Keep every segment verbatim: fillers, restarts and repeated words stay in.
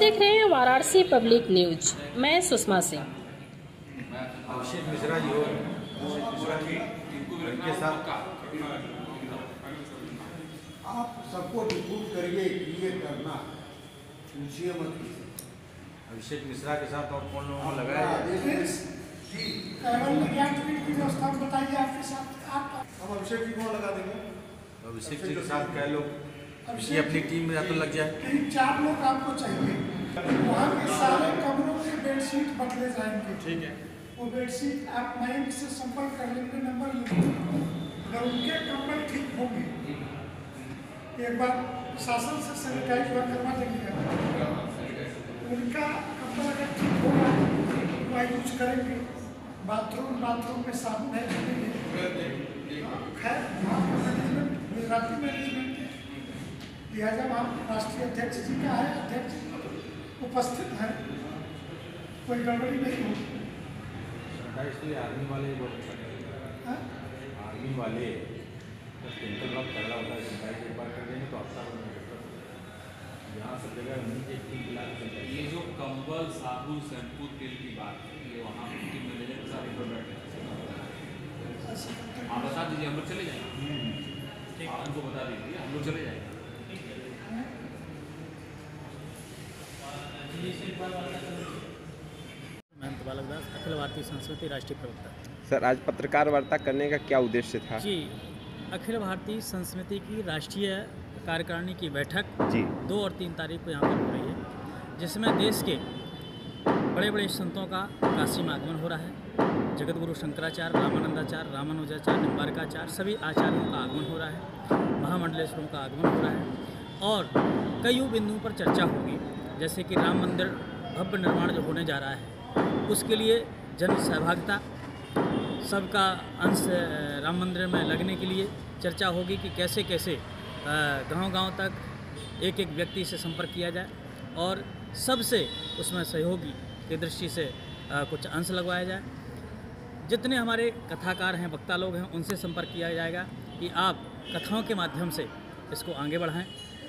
देख रहे हैं वाराणसी पब्लिक न्यूज। मैं सुषमा सिंह। अभिषेक मिश्रा जी हो के साथ आप सबको रिपोर्ट करिए कि ये करना पूछिए मत। अभिषेक मिश्रा के साथ और कौन लोगों को लगाया व्यवस्था बताइए आपके साथ। आप हम अभिषेक जी को लगा देंगे। अभिषेक जी के साथ क्या लोग ये अपनी टीम में तो लग जाए। तीन चार लोग आपको चाहिए। वहाँ के सारे कमरों के बेडशीट बदले जाएंगे। ठीक है, वो बेडशीट आप मयंक से संपर्क कर लेंगे, नंबर लिखेंगे। अगर उनके कंबल ठीक होंगे एक बार शासन से सैनिटाइज करवा देंगे। उनका कंबल अगर ठीक होगा तो यूज करेंगे। बाथरूम बाथरूम में साबुन है खैर मैनेजमेंट गुजराती मैनेजमेंट लिहाजा वहाँ राष्ट्रीय अध्यक्ष जी का है, अध्यक्ष उपस्थित है, कोई गड़बड़ी नहीं होगी। इसलिए आर्मी वाले आर्मी वाले तगड़ा होता है, एक बार कर देंगे तो अच्छा यहाँ सब जगह उन्हीं ये जो कंबल साबुन शैम्पू तेल की बात है, ये वहाँ टीम मैनेजर के साथ प्रोडक्ट आप बता दीजिए, हम लोग चले जाएंगे। आप उनको बता दीजिए, हम लोग चले जाएंगे। महंत बालक दास, अखिल भारतीय संस्कृति राष्ट्रीय प्रवक्ता। सर, आज पत्रकार वार्ता करने का क्या उद्देश्य था? जी, अखिल भारतीय संस्कृति की राष्ट्रीय कार्यकारिणी की बैठक जी दो और तीन तारीख को यहाँ पर हो रही है, जिसमें देश के बड़े बड़े संतों का काशी में आगमन हो रहा है। जगत गुरु शंकराचार्य, रामानंदाचार्य, रामानुजाचार्य, निम्बारकाचार्य सभी आचार्यों का आगमन हो रहा है। महामंडलेश्वरों का आगमन हो रहा है और कई बिंदुओं पर चर्चा होगी, जैसे कि राम मंदिर भव्य निर्माण जो होने जा रहा है उसके लिए जन सहभागिता, सबका अंश राम मंदिर में लगने के लिए चर्चा होगी कि कैसे कैसे गांव-गांव तक एक एक व्यक्ति से संपर्क किया जाए और सबसे उसमें सहयोगी की दृष्टि से कुछ अंश लगवाया जाए। जितने हमारे कथाकार हैं, वक्ता लोग हैं, उनसे संपर्क किया जाएगा कि आप कथाओं के माध्यम से इसको आगे बढ़ाएं।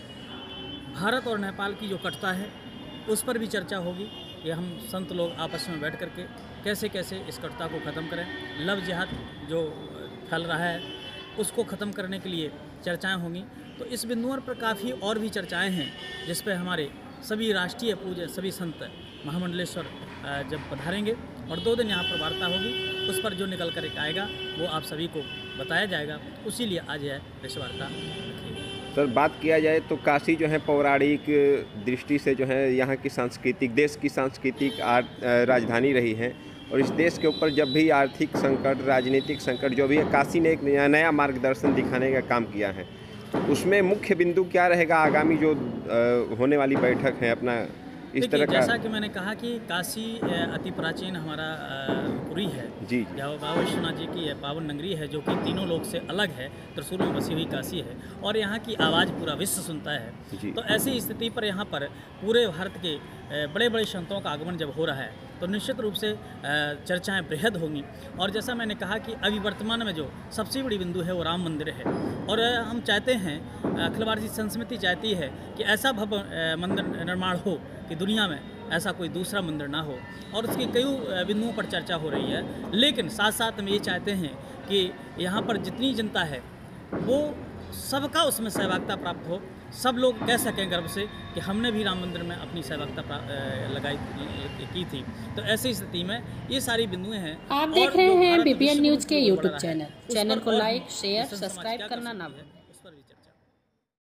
भारत और नेपाल की जो कटता है उस पर भी चर्चा होगी कि हम संत लोग आपस में बैठ करके कैसे कैसे इस कटता को ख़त्म करें। लव जिहाद जो फैल रहा है उसको ख़त्म करने के लिए चर्चाएं होंगी। तो इस बिंदुओं पर काफ़ी और भी चर्चाएं हैं जिस पर हमारे सभी राष्ट्रीय पूज्य सभी संत महामंडलेश्वर जब पधारेंगे और दो दिन यहाँ पर वार्ता होगी, उस पर जो निकल कर आएगा वो आप सभी को बताया जाएगा। उसी लिए आज यह प्रेस वार्ता रखी। सर, बात किया जाए तो काशी जो है पौराणिक दृष्टि से जो है यहाँ की सांस्कृतिक देश की सांस्कृतिक राजधानी रही है और इस देश के ऊपर जब भी आर्थिक संकट, राजनीतिक संकट जो भी है, काशी ने एक नया मार्गदर्शन दिखाने का काम किया है। उसमें मुख्य बिंदु क्या रहेगा आगामी जो आ, होने वाली बैठक है अपना इस तरह का? जैसा कि मैंने कहा कि काशी अति प्राचीन हमारा पुरी है जी, बाबा विश्वनाथ जी की पावन नगरी है, जो कि तीनों लोक से अलग है, त्रिशूल में बसी हुई काशी है और यहाँ की आवाज़ पूरा विश्व सुनता है। तो ऐसी स्थिति पर यहाँ पर पूरे भारत के बड़े बड़े संतों का आगमन जब हो रहा है तो निश्चित रूप से चर्चाएं बृहद होंगी। और जैसा मैंने कहा कि अभी वर्तमान में जो सबसे बड़ी बिंदु है वो राम मंदिर है और हम चाहते हैं, अखिल भारतीय संस्कृति चाहती है कि ऐसा भव्य मंदिर निर्माण हो कि दुनिया में ऐसा कोई दूसरा मंदिर ना हो और उसकी कई बिंदुओं पर चर्चा हो रही है। लेकिन साथ साथ हम ये चाहते हैं कि यहाँ पर जितनी जनता है वो सबका उसमें सहभागिता प्राप्त हो, सब लोग कह सकें गर्व से कि हमने भी राम मंदिर में अपनी सहभागिता लगाई की थी। तो ऐसी स्थिति में ये सारी बिंदुएं हैं। आप देख रहे हैं बीपीएन न्यूज के यूट्यूब चैनल चैनल को लाइक, शेयर, सब्सक्राइब करना ना भूलें।